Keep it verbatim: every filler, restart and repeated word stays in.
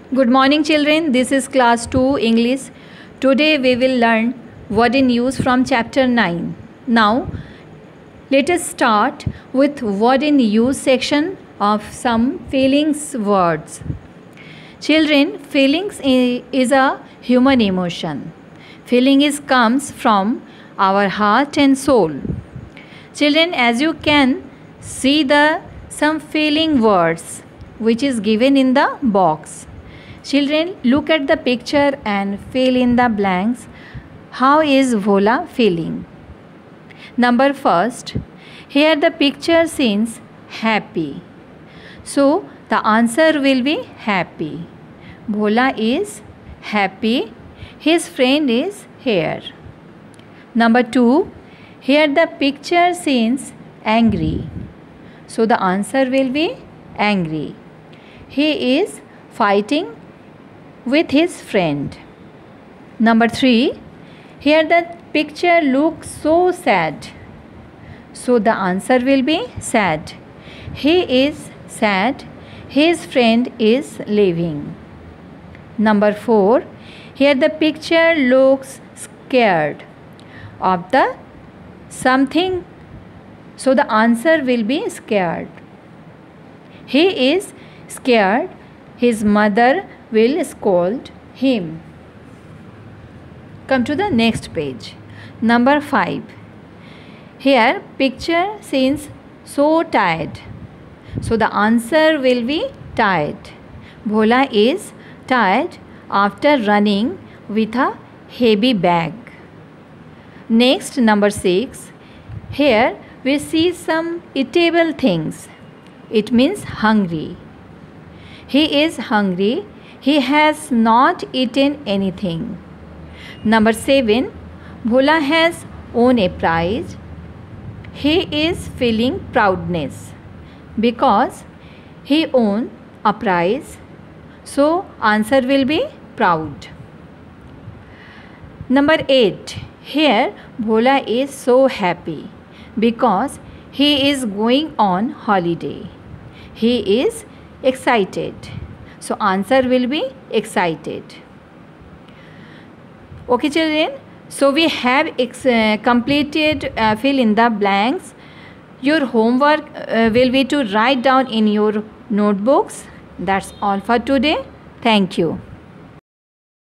Good morning children, this is class two English. Today we will learn word in use from chapter nine. Now let us start with word in use section of some feelings words. Children, feelings is a human emotion. Feeling is comes from our heart and soul. Children, as you can see the some feeling words which is given in the box. Children, look at the picture and fill in the blanks. How is Bhola feeling? Number first, here the picture seems happy. So the answer will be happy. Bhola is happy. His friend is here. Number two, here the picture seems angry. So the answer will be angry. He is fighting with his friend. Number three, here the picture looks so sad. So the answer will be sad. He is sad. His friend is leaving. Number four, here the picture looks scared of the something. So the answer will be scared. He is scared. His mother will scold him. Come to the next page. Number five. Here picture seems so tired. So the answer will be tired. Bhola is tired after running with a heavy bag. Next, number six. Here we see some eatable things. It means hungry. He is hungry. He has not eaten anything. Number seven. Bhola has won a prize. He is feeling proudness because he won a prize. So answer will be proud. Number eight. Here Bhola is so happy because he is going on holiday. He is excited. So answer will be excited. Okay children, so we have ex uh, completed uh, fill in the blanks. Your homework uh, will be to write down in your notebooks. That's all for today. Thank you.